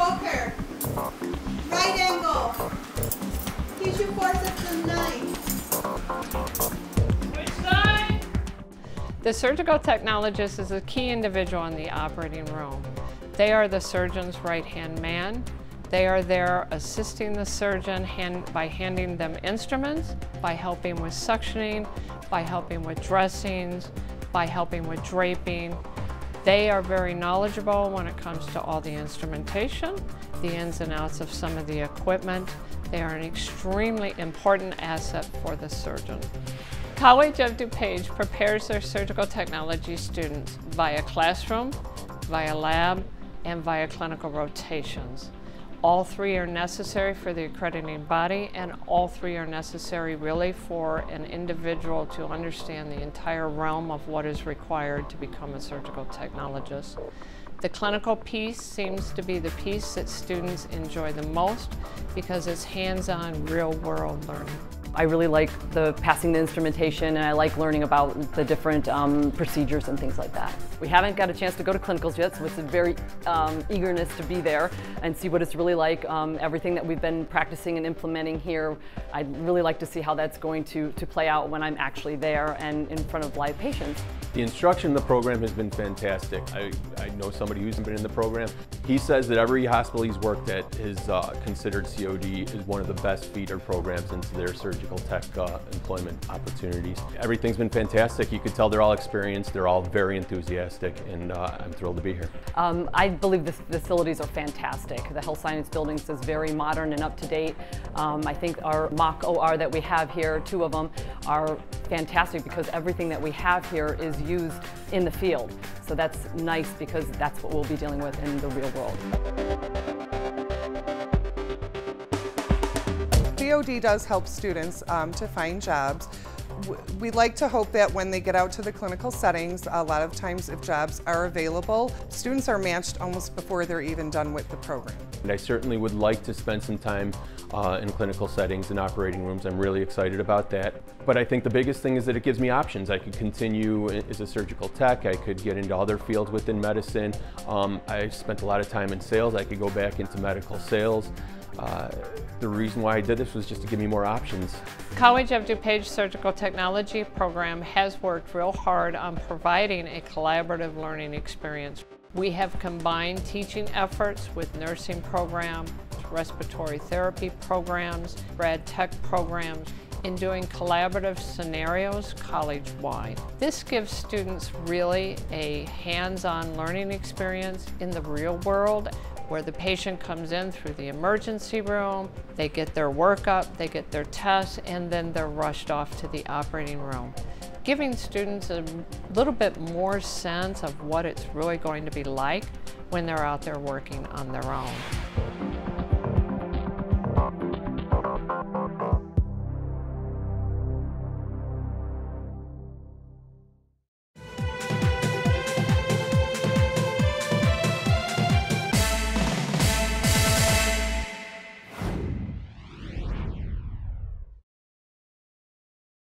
poker. Right angle. Teach you forceps and knife. Which side? The surgical technologist is a key individual in the operating room. They are the surgeon's right-hand man. They are there assisting the surgeon by handing them instruments, by helping with suctioning, by helping with dressings, by helping with draping. They are very knowledgeable when it comes to all the instrumentation, the ins and outs of some of the equipment. They are an extremely important asset for the surgeon. College of DuPage prepares their surgical technology students via classroom, via lab, and via clinical rotations. All three are necessary for the accrediting body, and all three are necessary really for an individual to understand the entire realm of what is required to become a surgical technologist. The clinical piece seems to be the piece that students enjoy the most because it's hands-on, real-world learning. I really like the passing the instrumentation, and I like learning about the different procedures and things like that. We haven't got a chance to go to clinicals yet, so it's a very eagerness to be there and see what it's really like. Everything that we've been practicing and implementing here, I'd really like to see how that's going to play out when I'm actually there and in front of live patients. The instruction in the program has been fantastic. I know somebody who's been in the program. He says that every hospital he's worked at is considered COD is one of the best feeder programs into their surgical tech employment opportunities. Everything's been fantastic. You could tell they're all experienced, they're all very enthusiastic, and I'm thrilled to be here. I believe the facilities are fantastic. The health science buildings is very modern and up to date. I think our mock OR that we have here, 2 of them, are fantastic because everything that we have here is used in the field. So that's nice because that's what we'll be dealing with in the real world. COD does help students to find jobs. We like to hope that when they get out to the clinical settings, a lot of times if jobs are available, students are matched almost before they're even done with the program. And I certainly would like to spend some time in clinical settings and operating rooms. I'm really excited about that. But I think the biggest thing is that it gives me options. I could continue as a surgical tech, I could get into other fields within medicine. I spent a lot of time in sales, I could go back into medical sales. The reason why I did this was just to give me more options. College of DuPage Surgical Technology program has worked real hard on providing a collaborative learning experience. We have combined teaching efforts with nursing programs, respiratory therapy programs, rad tech programs, in doing collaborative scenarios college-wide. This gives students really a hands-on learning experience in the real world, where the patient comes in through the emergency room, they get their workup, they get their tests, and then they're rushed off to the operating room, giving students a little bit more sense of what it's really going to be like when they're out there working on their own.